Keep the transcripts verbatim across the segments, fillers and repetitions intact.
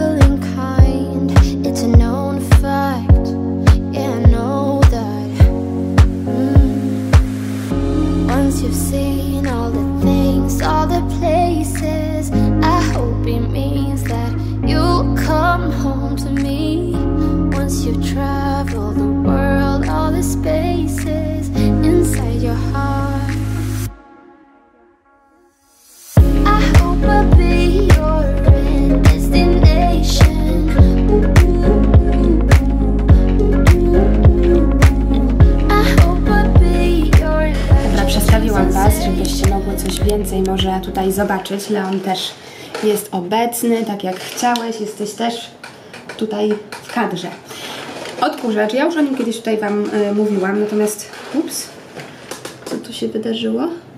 traveling kind, it's a known fact. Yeah, I know that. Mm. Once you've seen all the things, all the places, I hope it means that you'll come home to me. Once you've traveled the world, all the spaces inside your heart, I hope I'll be your end destination. I hope I'll be your life. Dobra, przestawiłam Was, żebyście mogły coś więcej może tutaj zobaczyć. Leon też jest obecny, tak jak chciałeś, jesteś też tutaj w kadrze. Odkurzacz, ja już o nim kiedyś tutaj Wam y, mówiłam, natomiast ups, co tu się wydarzyło?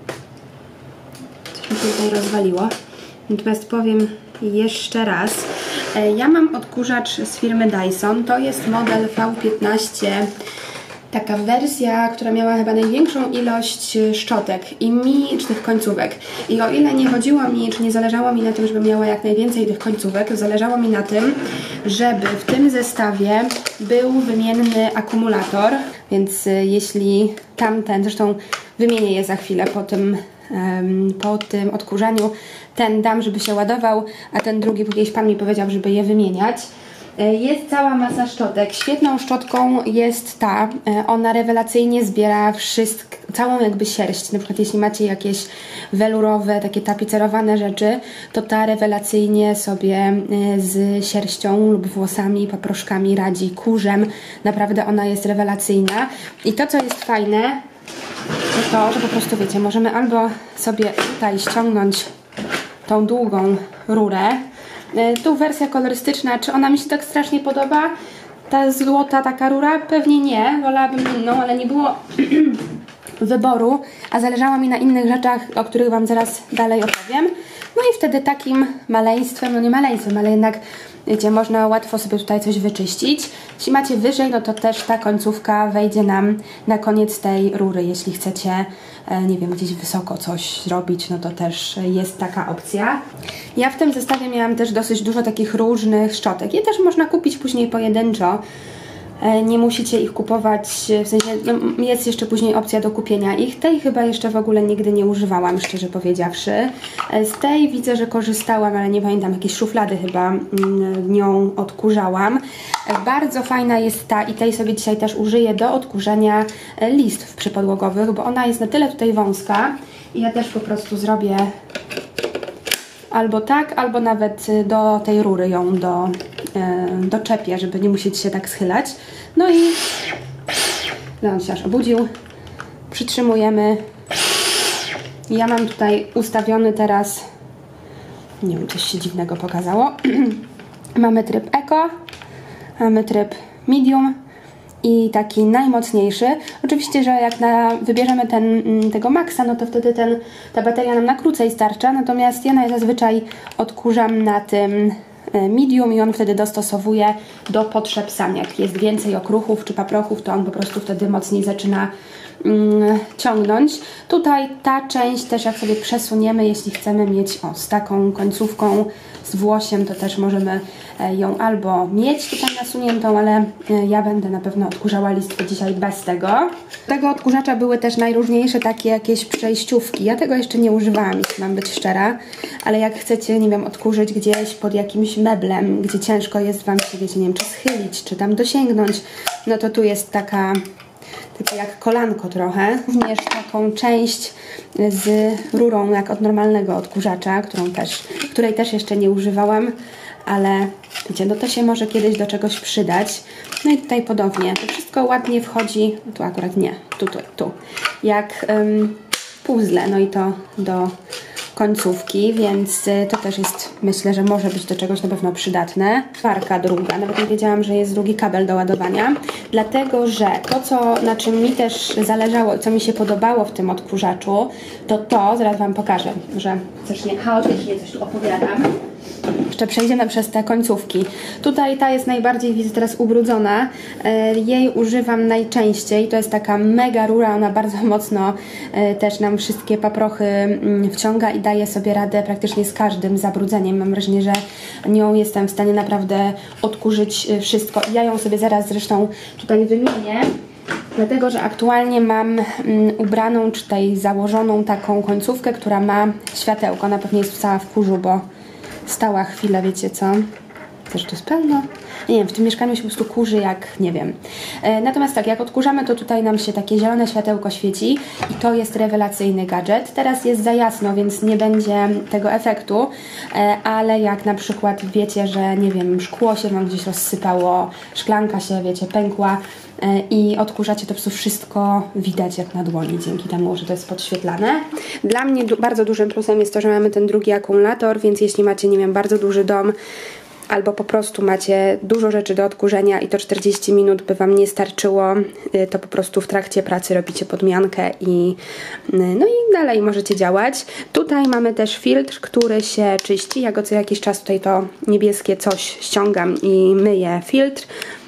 Coś mi tutaj rozwaliło. Natomiast powiem jeszcze raz, y, ja mam odkurzacz z firmy Dyson, to jest model V piętnaście, taka wersja, która miała chyba największą ilość szczotek i minicznych końcówek. I o ile nie chodziło mi, czy nie zależało mi na tym, żeby miała jak najwięcej tych końcówek, zależało mi na tym, żeby w tym zestawie był wymienny akumulator, więc jeśli tamten, zresztą wymienię je za chwilę po tym, um, po tym odkurzaniu, ten dam, żeby się ładował, a ten drugi, kiedyś Pan mi powiedział, żeby je wymieniać. Jest cała masa szczotek. Świetną szczotką jest ta, ona rewelacyjnie zbiera wszystko, całą jakby sierść. Na przykład jeśli macie jakieś welurowe, takie tapicerowane rzeczy, to ta rewelacyjnie sobie z sierścią lub włosami, paproszkami radzi, kurzem. Naprawdę ona jest rewelacyjna. I to, co jest fajne, to to, że po prostu wiecie, możemy albo sobie tutaj ściągnąć tą długą rurę. Tu wersja kolorystyczna, czy ona mi się tak strasznie podoba? Ta złota taka rura? Pewnie nie, wolałabym inną, ale nie było wyboru, a zależało mi na innych rzeczach, o których Wam zaraz dalej opowiem. No i wtedy takim maleństwem, no nie maleństwem, ale jednak wiecie, można łatwo sobie tutaj coś wyczyścić. Jeśli macie wyżej, no to też ta końcówka wejdzie nam na koniec tej rury. Jeśli chcecie, nie wiem, gdzieś wysoko coś zrobić, no to też jest taka opcja. Ja w tym zestawie miałam też dosyć dużo takich różnych szczotek. Je też można kupić później pojedynczo. Nie musicie ich kupować, w sensie no, jest jeszcze później opcja do kupienia ich. Tej chyba jeszcze w ogóle nigdy nie używałam, szczerze powiedziawszy. Z tej widzę, że korzystałam, ale nie pamiętam, jakieś szuflady chyba nią odkurzałam. Bardzo fajna jest ta i tej sobie dzisiaj też użyję do odkurzenia listw przypodłogowych, bo ona jest na tyle tutaj wąska i ja też po prostu zrobię albo tak, albo nawet do tej rury ją do, yy, doczepię, żeby nie musieć się tak schylać. No i Leon się aż obudził. Przytrzymujemy. Ja mam tutaj ustawiony teraz, nie wiem, coś się dziwnego pokazało. Mamy tryb Eco, mamy tryb Medium i taki najmocniejszy. Oczywiście, że jak na, wybierzemy ten, tego maksa, no to wtedy ten, ta bateria nam na krócej starcza, natomiast ja zazwyczaj odkurzam na tym medium i on wtedy dostosowuje do potrzeb sam. Jak jest więcej okruchów czy paprochów, to on po prostu wtedy mocniej zaczyna mm, ciągnąć. Tutaj ta część też jak sobie przesuniemy, jeśli chcemy mieć o, z taką końcówką, z włosiem, to też możemy ją albo mieć tutaj nasuniętą, ale ja będę na pewno odkurzała listwy dzisiaj bez tego. Tego odkurzacza były też najróżniejsze takie jakieś przejściówki. Ja tego jeszcze nie używałam, jeśli mam być szczera, ale jak chcecie, nie wiem, odkurzyć gdzieś pod jakimś meblem, gdzie ciężko jest Wam się, wiecie, nie wiem, czy schylić, czy tam dosięgnąć, no to tu jest taka takie jak kolanko trochę. Również taką część z rurą jak od normalnego odkurzacza, którą też, której też jeszcze nie używałam, ale wiecie, no to się może kiedyś do czegoś przydać. No i tutaj podobnie. To wszystko ładnie wchodzi, tu akurat nie, tu, tu, tu. Jak um, puzzle, no i to do końcówki, więc to też jest, myślę, że może być do czegoś na pewno przydatne. Parka druga, nawet nie wiedziałam, że jest drugi kabel do ładowania, dlatego, że to, co, na czym mi też zależało, co mi się podobało w tym odkurzaczu, to to, zaraz Wam pokażę, że zacznie chaotycznie coś tu opowiadam. jeszcze przejdziemy przez te końcówki. Tutaj ta jest najbardziej, widzę, teraz ubrudzona. Jej używam najczęściej. To jest taka mega rura, ona bardzo mocno też nam wszystkie paprochy wciąga i daje sobie radę praktycznie z każdym zabrudzeniem. Mam wrażenie, że nią jestem w stanie naprawdę odkurzyć wszystko. Ja ją sobie zaraz zresztą tutaj wymienię. Dlatego, że aktualnie mam um, ubraną, czy tutaj założoną taką końcówkę, która ma światełko. Ona pewnie jest cała w kurzu, bo stała chwilę, wiecie co? Też to jest pełno? Nie wiem, w tym mieszkaniu się po prostu kurzy jak, nie wiem. E, natomiast tak, jak odkurzamy, to tutaj nam się takie zielone światełko świeci i to jest rewelacyjny gadżet. Teraz jest za jasno, więc nie będzie tego efektu, e, ale jak na przykład wiecie, że nie wiem, szkło się wam gdzieś rozsypało, szklanka się, wiecie, pękła, i odkurzacie, to po prostu wszystko widać jak na dłoni, dzięki temu, że to jest podświetlane. Dla mnie du bardzo dużym plusem jest to, że mamy ten drugi akumulator, więc jeśli macie, nie wiem, bardzo duży dom, albo po prostu macie dużo rzeczy do odkurzenia i to czterdzieści minut by wam nie starczyło, to po prostu w trakcie pracy robicie podmiankę i no i dalej możecie działać. Tutaj mamy też filtr, który się czyści. Ja go co jakiś czas tutaj to niebieskie coś ściągam i myję filtr.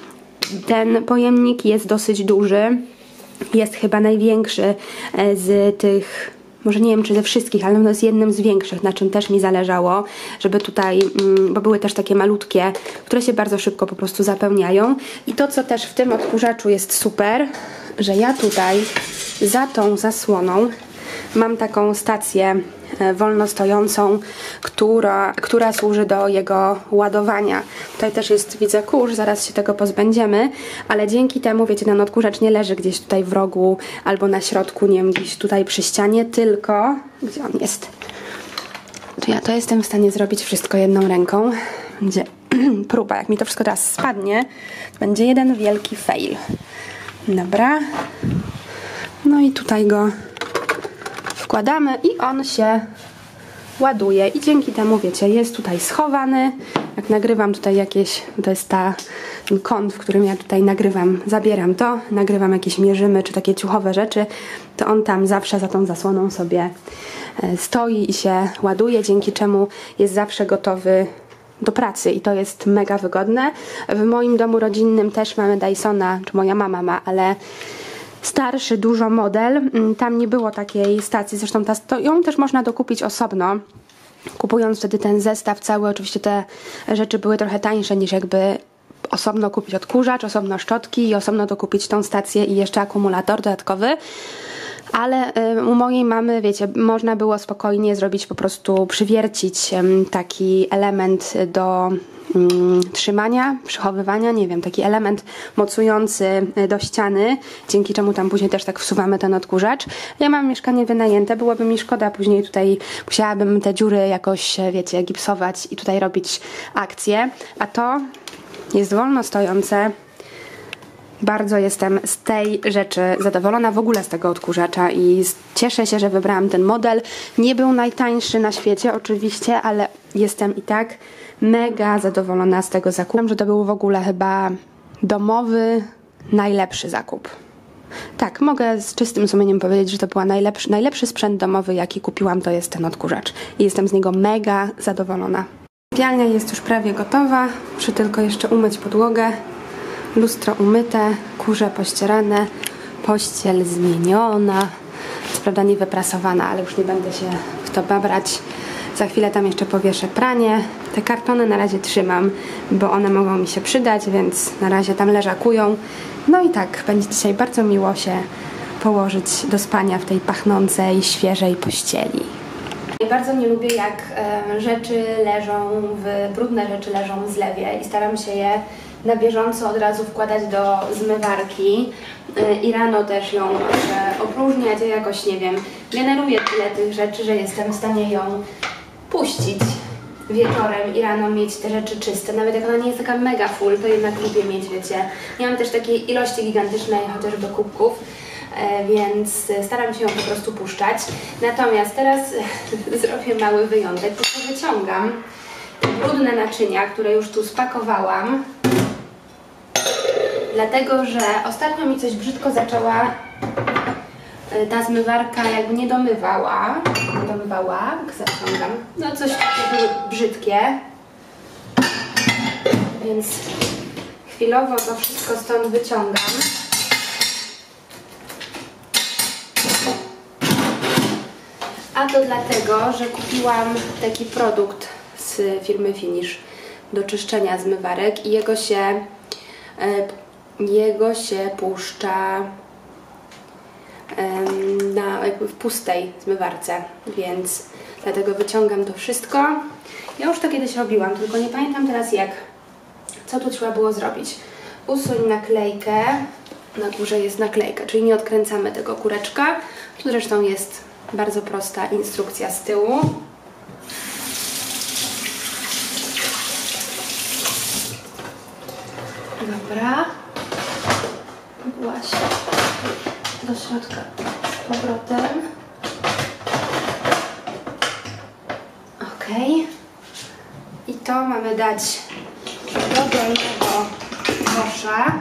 Ten pojemnik jest dosyć duży, jest chyba największy z tych, może nie wiem czy ze wszystkich, ale no jest jednym z większych, na czym też mi zależało, żeby tutaj, bo były też takie malutkie, które się bardzo szybko po prostu zapełniają. I to, co też w tym odkurzaczu jest super, że ja tutaj za tą zasłoną mam taką stację wolno stojącą, która, która służy do jego ładowania. Tutaj też jest, widzę, kurz, zaraz się tego pozbędziemy, ale dzięki temu, wiecie, ten odkurzacz nie leży gdzieś tutaj w rogu albo na środku, nie wiem, gdzieś tutaj przy ścianie, tylko, gdzie on jest? To ja to jestem w stanie zrobić wszystko jedną ręką. Będzie próba, jak mi to wszystko teraz spadnie, to będzie jeden wielki fail. Dobra. No i tutaj go wkładamy i on się ładuje i dzięki temu, wiecie, jest tutaj schowany. Jak nagrywam tutaj jakieś, to jest ta, ten kąt, w którym ja tutaj nagrywam, zabieram to, nagrywam jakieś mierzymy czy takie ciuchowe rzeczy, to on tam zawsze za tą zasłoną sobie stoi i się ładuje, dzięki czemu jest zawsze gotowy do pracy i to jest mega wygodne. W moim domu rodzinnym też mamy Dysona, czy moja mama ma, ale starszy dużo model, tam nie było takiej stacji, zresztą ta, to ją też można dokupić osobno, kupując wtedy ten zestaw cały. Oczywiście te rzeczy były trochę tańsze niż jakby osobno kupić odkurzacz, osobno szczotki i osobno dokupić tą stację i jeszcze akumulator dodatkowy. Ale y, u mojej mamy, wiecie, można było spokojnie zrobić, po prostu przywiercić y, taki element do y, trzymania, przechowywania, nie wiem, taki element mocujący y, do ściany, dzięki czemu tam później też tak wsuwamy ten odkurzacz. Ja mam mieszkanie wynajęte, byłoby mi szkoda, później tutaj musiałabym te dziury jakoś, wiecie, gipsować i tutaj robić akcję, a to jest wolno stojące. Bardzo jestem z tej rzeczy zadowolona, w ogóle z tego odkurzacza i cieszę się, że wybrałam ten model. Nie był najtańszy na świecie oczywiście, ale jestem i tak mega zadowolona z tego zakupu, że to był w ogóle chyba domowy najlepszy zakup. Tak, mogę z czystym sumieniem powiedzieć, że to był najlepszy, najlepszy sprzęt domowy, jaki kupiłam, to jest ten odkurzacz. I jestem z niego mega zadowolona. Sypialnia jest już prawie gotowa, muszę tylko jeszcze umyć podłogę. Lustro umyte, kurze pościerane, pościel zmieniona, co prawda nie wyprasowana, ale już nie będę się w to babrać. Za chwilę tam jeszcze powieszę pranie. Te kartony na razie trzymam, bo one mogą mi się przydać, więc na razie tam leżakują. No i tak, będzie dzisiaj bardzo miło się położyć do spania w tej pachnącej, świeżej pościeli. Bardzo nie lubię, jak e, rzeczy leżą, w, brudne rzeczy leżą w zlewie i staram się je na bieżąco od razu wkładać do zmywarki yy, i rano też ją muszę opróżniać. Ja jakoś, nie wiem, generuję tyle tych rzeczy, że jestem w stanie ją puścić wieczorem i rano mieć te rzeczy czyste. Nawet jak ona nie jest taka mega full, to jednak lubię mieć, wiecie. Nie mam też takiej ilości gigantycznej chociażby kubków, yy, więc staram się ją po prostu puszczać. Natomiast teraz zrobię mały wyjątek, po prostu wyciągam brudne naczynia, które już tu spakowałam. Dlatego, że ostatnio mi coś brzydko zaczęła ta zmywarka, jakby nie domywała. Nie domywała, zaciągam. No coś takie były brzydkie. więc chwilowo to wszystko stąd wyciągam. A to dlatego, że kupiłam taki produkt z firmy Finish do czyszczenia zmywarek i jego się, jego się puszcza na, jakby w pustej zmywarce, więc dlatego wyciągam to wszystko. Ja już to kiedyś robiłam, tylko nie pamiętam teraz jak. Co tu trzeba było zrobić? Usuń naklejkę. Na górze jest naklejka, czyli nie odkręcamy tego kureczka. Tu zresztą jest bardzo prosta instrukcja z tyłu. Dobra. Właśnie do środka z powrotem. Ok. I to mamy dać do dolnego kosza.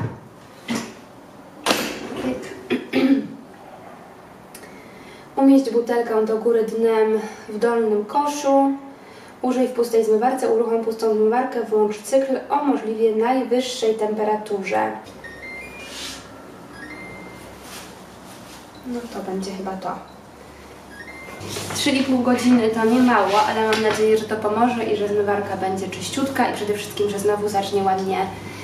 Umieść butelkę do góry dnem w dolnym koszu. Użyj w pustej zmywarce, uruchom pustą zmywarkę, włącz cykl o możliwie najwyższej temperaturze. No to będzie chyba to. trzy i pół godziny to nie mało, ale mam nadzieję, że to pomoże i że zmywarka będzie czyściutka i przede wszystkim, że znowu zacznie ładnie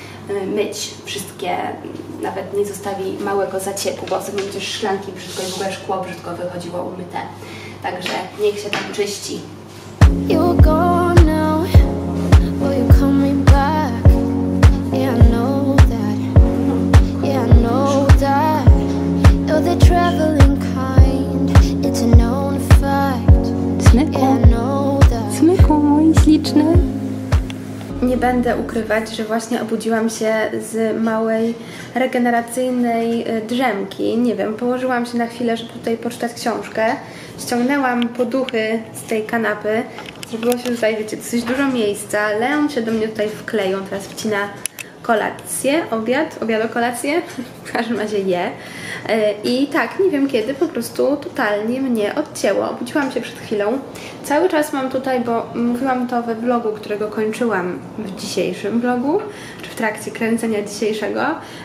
myć wszystkie, nawet nie zostawi małego zacieku, bo sobie przecież szklanki brzydko i w ogóle szkło brzydko wychodziło umyte. Także niech się tam czyści. You're gone now, but you're coming back. Yeah, I know that. Yeah, I know that. You're the traveling kind. It's a known fact. Smyku, yeah, I know that. Smyku mój śliczny. Nie będę ukrywać, że właśnie obudziłam się z małej regeneracyjnej drzemki. Nie wiem, położyłam się na chwilę, żeby tutaj poczytać książkę. Ściągnęłam poduchy z tej kanapy. Zrobiło się tutaj, wiecie, dosyć dużo miejsca. Leon się do mnie tutaj wkleił. Teraz wcina kolację, obiad, obiad o kolację. W każdym razie je. I tak, nie wiem kiedy, po prostu totalnie mnie odcięło. Obudziłam się przed chwilą. Cały czas mam tutaj, bo mówiłam to we vlogu, którego kończyłam w dzisiejszym vlogu, czy w trakcie kręcenia dzisiejszego,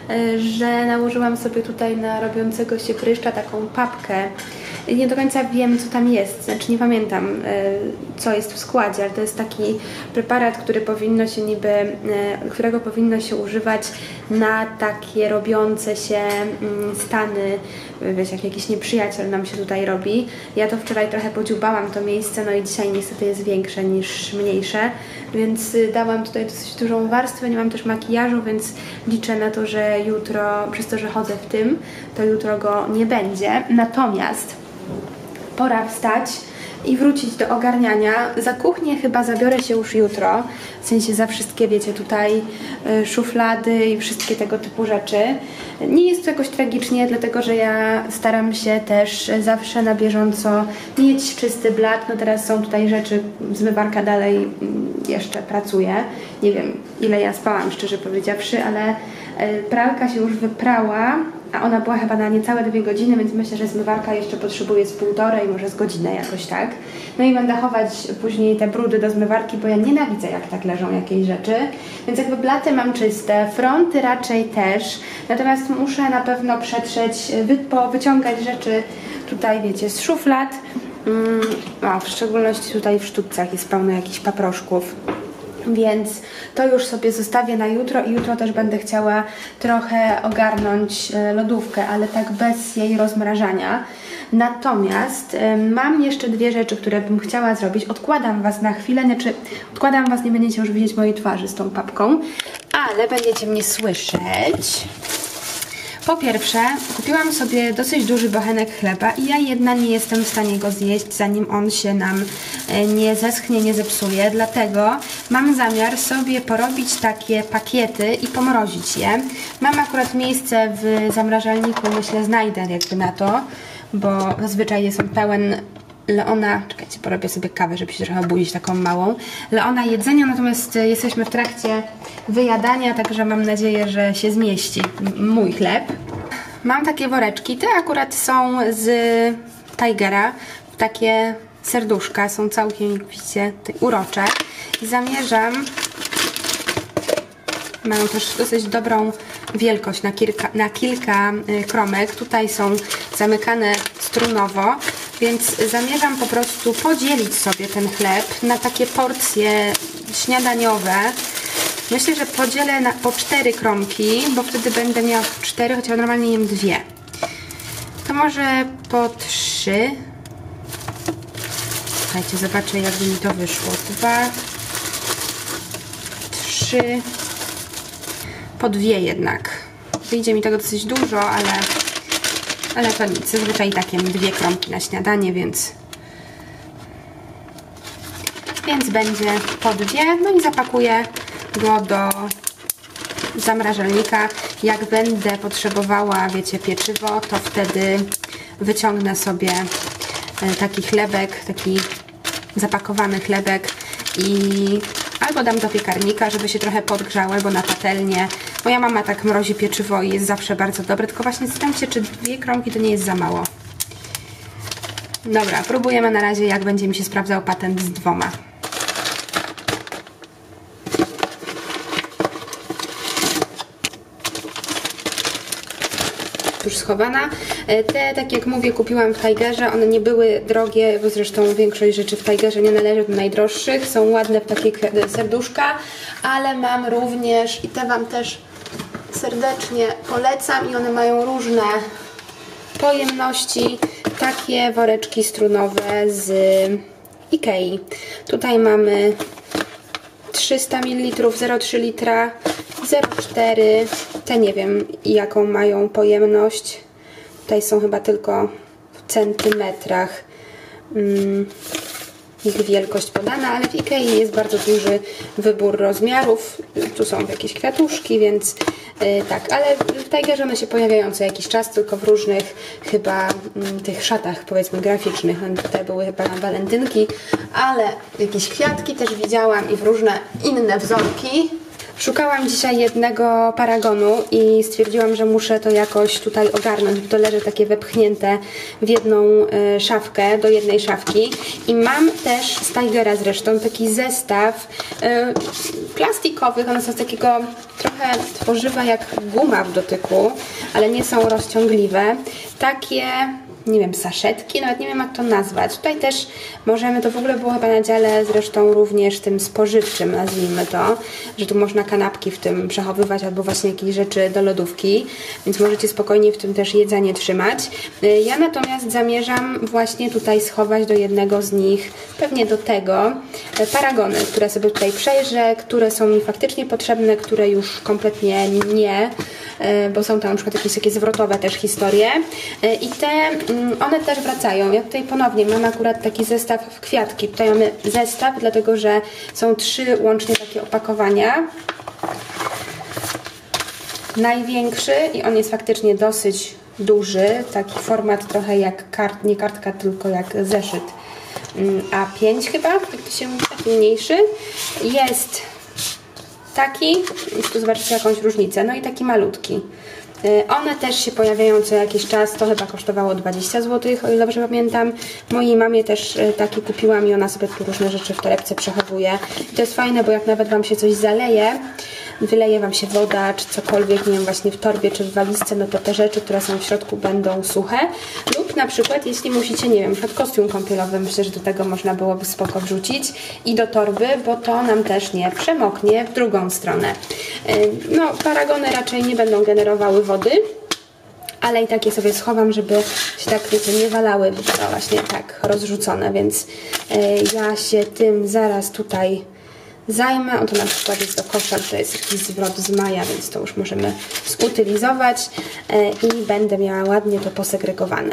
że nałożyłam sobie tutaj na robiącego się pryszcza taką papkę. Nie do końca wiem, co tam jest, znaczy nie pamiętam, co jest w składzie, ale to jest taki preparat, który powinno się niby, którego powinno się używać na takie robiące się stany, wiecie, jak jakiś nieprzyjaciel nam się tutaj robi. Ja to wczoraj trochę podziubałam to miejsce, no i dzisiaj niestety jest większe niż mniejsze, więc dałam tutaj dosyć dużą warstwę, nie mam też makijażu, więc liczę na to, że jutro, przez to, że chodzę w tym, to jutro go nie będzie. Natomiast pora wstać i wrócić do ogarniania. Za kuchnię chyba zabiorę się już jutro, w sensie za wszystkie, wiecie, tutaj y, szuflady i wszystkie tego typu rzeczy. Nie jest to jakoś tragicznie, dlatego że ja staram się też zawsze na bieżąco mieć czysty blat. No teraz są tutaj rzeczy, zmywarka dalej jeszcze pracuje. Nie wiem, ile ja spałam, szczerze powiedziawszy, ale y, pralka się już wyprała, a ona była chyba na niecałe dwie godziny, więc myślę, że zmywarka jeszcze potrzebuje z półtorej, może z godzinę jakoś tak. No i będę chować później te brudy do zmywarki, bo ja nienawidzę, jak tak leżą jakieś rzeczy. Więc jakby blaty mam czyste, fronty raczej też, natomiast muszę na pewno przetrzeć, wy, wyciągać rzeczy tutaj, wiecie, z szuflad. Mm, o, w szczególności tutaj w sztućcach jest pełno jakichś paproszków. Więc to już sobie zostawię na jutro i jutro też będę chciała trochę ogarnąć lodówkę, ale tak bez jej rozmrażania. Natomiast y, mam jeszcze dwie rzeczy, które bym chciała zrobić. Odkładam Was na chwilę, znaczy odkładam Was, nie będziecie już widzieć mojej twarzy z tą papką, ale będziecie mnie słyszeć. Po pierwsze, kupiłam sobie dosyć duży bochenek chleba i ja jedna nie jestem w stanie go zjeść, zanim on się nam nie zeschnie, nie zepsuje. Dlatego mam zamiar sobie porobić takie pakiety i pomrozić je. Mam akurat miejsce w zamrażalniku, myślę, znajdę jakby na to, bo zazwyczaj jest on pełen Leona, czekajcie, porobię sobie kawę, żeby się trochę obudzić, taką małą. Leona jedzenia, natomiast jesteśmy w trakcie wyjadania, także mam nadzieję, że się zmieści mój chleb. Mam takie woreczki, te akurat są z Tigera, takie serduszka, są całkiem, widzicie, urocze. I zamierzam Mają też dosyć dobrą wielkość na kilka, na kilka kromek. Tutaj są zamykane strunowo, więc zamierzam po prostu podzielić sobie ten chleb na takie porcje śniadaniowe. Myślę, że podzielę na, po cztery kromki, bo wtedy będę miała cztery, chociaż normalnie jem dwie. To może po trzy. Słuchajcie, zobaczę, jakby mi to wyszło. Dwa, trzy, po dwie jednak. Wyjdzie mi tego dosyć dużo, ale, ale to nic. Zazwyczaj tak jem dwie kromki na śniadanie, więc, więc będzie po dwie. No i zapakuję go do zamrażalnika. Jak będę potrzebowała, wiecie, pieczywo, to wtedy wyciągnę sobie taki chlebek, taki zapakowany chlebek i albo dam do piekarnika, żeby się trochę podgrzało, albo na patelnię. Moja mama tak mrozi pieczywo i jest zawsze bardzo dobre, tylko właśnie zastanawiam się, czy dwie kromki to nie jest za mało. Dobra, próbujemy na razie, jak będzie mi się sprawdzał patent z dwoma. Już schowana. Te, tak jak mówię, kupiłam w Tigerze. One nie były drogie, bo zresztą większość rzeczy w Tigerze nie należy do najdroższych. Są ładne w takie serduszka, ale mam również, i te Wam też serdecznie polecam, i one mają różne pojemności. Takie woreczki strunowe z Ikei. Tutaj mamy trzysta mililitrów, zero przecinek trzy litra, zero przecinek cztery. Te nie wiem, jaką mają pojemność. Tutaj są chyba tylko w centymetrach mm, ich wielkość podana, ale w Ikei jest bardzo duży wybór rozmiarów. Tu są jakieś kwiatuszki, więc yy, tak, ale w Tigerze one się pojawiają co jakiś czas, tylko w różnych chyba mm, tych szatach, powiedzmy, graficznych. Te były chyba na walentynki, ale jakieś kwiatki też widziałam i w różne inne wzorki. Szukałam dzisiaj jednego paragonu i stwierdziłam, że muszę to jakoś tutaj ogarnąć, bo to leży takie wepchnięte w jedną y, szafkę, do jednej szafki. I mam też z Tigera zresztą taki zestaw y, plastikowych, one są z takiego trochę tworzywa jak guma w dotyku, ale nie są rozciągliwe. Takie, nie wiem, saszetki, nawet nie wiem, jak to nazwać. Tutaj też możemy, to w ogóle było chyba na dziale zresztą również tym spożywczym, nazwijmy to, że tu można kanapki w tym przechowywać albo właśnie jakieś rzeczy do lodówki, więc możecie spokojnie w tym też jedzenie trzymać. Ja natomiast zamierzam właśnie tutaj schować do jednego z nich, pewnie do tego, paragony, które sobie tutaj przejrzę, które są mi faktycznie potrzebne, które już kompletnie nie, bo są tam na przykład jakieś takie zwrotowe też historie i te, one też wracają. Ja tutaj ponownie mam akurat taki zestaw w kwiatki. Tutaj mamy zestaw, dlatego że są trzy łącznie takie opakowania. Największy i on jest faktycznie dosyć duży, taki format trochę jak kart, nie kartka, tylko jak zeszyt A pięć chyba, jak to się mówi, taki mniejszy. Jest taki, tu zobaczycie jakąś różnicę, no i taki malutki. One też się pojawiają co jakiś czas, to chyba kosztowało dwadzieścia złotych, o ile dobrze pamiętam. Mojej mamie też taki kupiłam i ona sobie tu różne rzeczy w torebce przechowuje. I to jest fajne, bo jak nawet Wam się coś zaleje, wyleje Wam się woda, czy cokolwiek, nie wiem, właśnie w torbie, czy w walizce, no to te rzeczy, które są w środku, będą suche. Lub na przykład, jeśli musicie, nie wiem, przed kostium kąpielowy, myślę, że do tego można byłoby spoko wrzucić i do torby, bo to nam też nie przemoknie w drugą stronę. No, paragony raczej nie będą generowały wody, ale i tak je sobie schowam, żeby się tak, wiecie, nie walały, to właśnie tak rozrzucone, więc ja się tym zaraz tutaj zajmę. Oto na przykład jest do kosza, to jest jakiś zwrot z maja, więc to już możemy zutylizować i będę miała ładnie to posegregowane.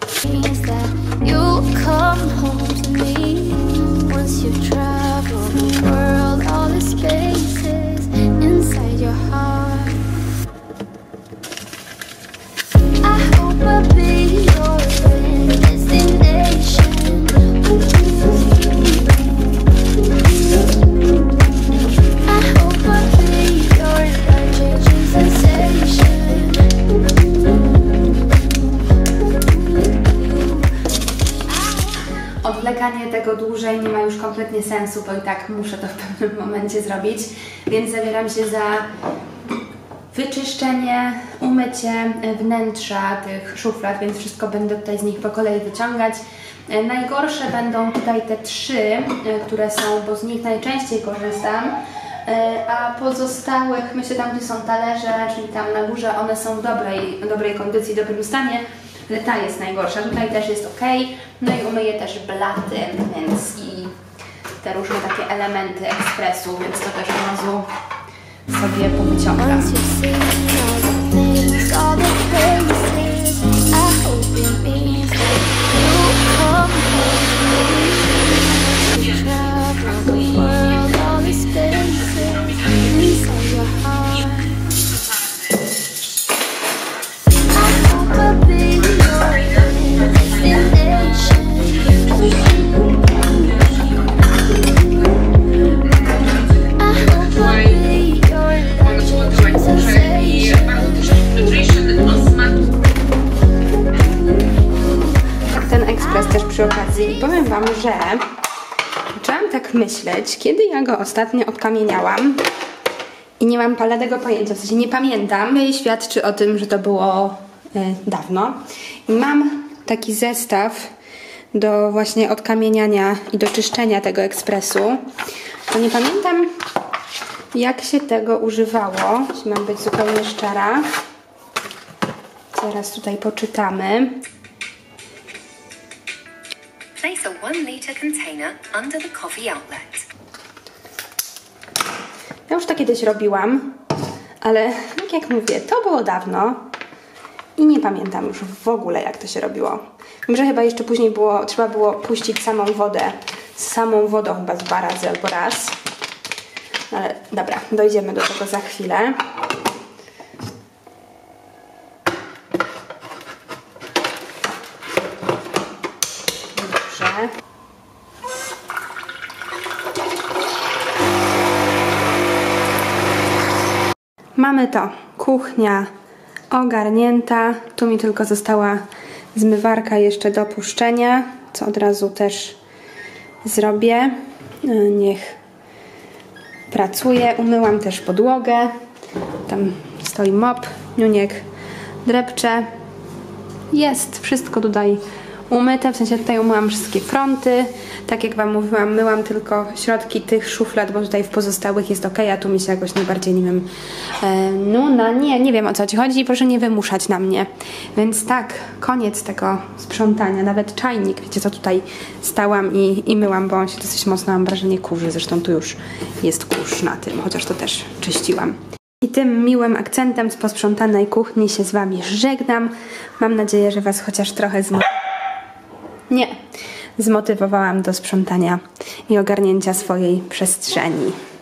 Odwlekanie tego dłużej nie ma już kompletnie sensu, bo i tak muszę to w pewnym momencie zrobić, więc zabieram się za wyczyszczenie, umycie wnętrza tych szuflad, więc wszystko będę tutaj z nich po kolei wyciągać. Najgorsze będą tutaj te trzy, które są, bo z nich najczęściej korzystam, a pozostałych, myślę tam gdzie są talerze, czyli tam na górze, one są w dobrej, dobrej kondycji, w dobrym stanie, ale ta jest najgorsza. Tutaj też jest ok, no i umyję też blaty, więc i te różne takie elementy ekspresu, więc to też od razu sobie powyciągam. Ten ekspres też przy okazji i powiem Wam, że zaczęłam tak myśleć, kiedy ja go ostatnio odkamieniałam i nie mam paladego pojęcia, w sensie nie pamiętam. Świadczy o tym, że to było y, dawno. I mam taki zestaw do właśnie odkamieniania i do czyszczenia tego ekspresu. To nie pamiętam, jak się tego używało, jeśli mam być zupełnie szczera. Zaraz tutaj poczytamy. Place a one liter container under the coffee outlet. Ja już to kiedyś robiłam, ale tak jak mówię, to było dawno i nie pamiętam już w ogóle, jak to się robiło. Wiem, że chyba jeszcze później było, trzeba było puścić samą wodę, z samą wodą chyba dwa razy albo raz. Ale dobra, dojdziemy do tego za chwilę. Dobrze. Mamy to. Kuchnia ogarnięta. Tu mi tylko została zmywarka jeszcze do puszczenia, co od razu też zrobię. Niech pracuje. Umyłam też podłogę. Tam stoi mop. Niuniek drepcze. Jest wszystko tutaj umyte, w sensie tutaj umyłam wszystkie fronty. Tak jak Wam mówiłam, myłam tylko środki tych szuflad, bo tutaj w pozostałych jest ok, a tu mi się jakoś najbardziej, nie wiem, e, no na nie, nie wiem o co Ci chodzi i proszę nie wymuszać na mnie. Więc tak, koniec tego sprzątania. Nawet czajnik, wiecie co, tutaj stałam i, i myłam, bo on się dosyć mocno, mam wrażenie, kurzy. Zresztą tu już jest kurz na tym, chociaż to też czyściłam. I tym miłym akcentem z posprzątanej kuchni się z Wami żegnam. Mam nadzieję, że Was chociaż trochę zmotywowałam. Nie, zmotywowałam do sprzątania i ogarnięcia swojej przestrzeni.